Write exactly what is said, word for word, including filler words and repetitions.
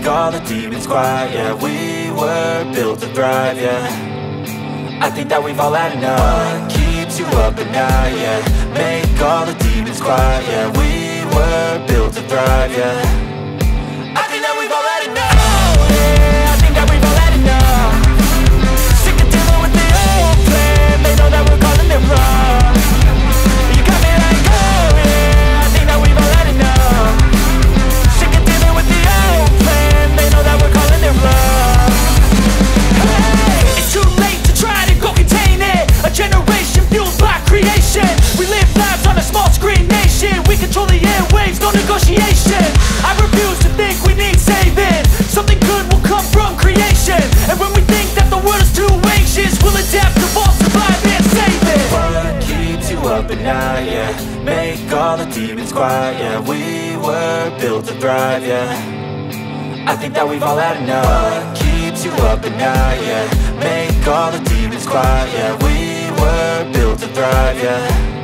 make all the demons quiet. Yeah, we were built to thrive, yeah. I think that we've all had enough. What keeps you up at night, yeah. Make all the demons quiet, yeah. We were built to thrive, yeah. I think that we've all had enough. Oh, yeah, I think that we've all had enough. Sick of dealing with the old plan. They know that we're calling it wrong. You got me like, oh yeah, I think that we've all had enough. Sick of dealing with the old plan. They know that we're calling it wrong. Hey, it's too late to try to go contain it. A generation fueled by creation. We live lives on a small screen nation. We control the airwaves, no negotiation. I refuse to think we need saving. Something good will come from creation. And when we think that the world is too anxious, we'll adapt, evolve, survive and save it. What keeps you up at night, yeah. Make all the demons quiet, yeah. We were built to thrive, yeah. I think that we've all had enough. What keeps you up at night, yeah. Make all the demons quiet, yeah. We were built to thrive, yeah.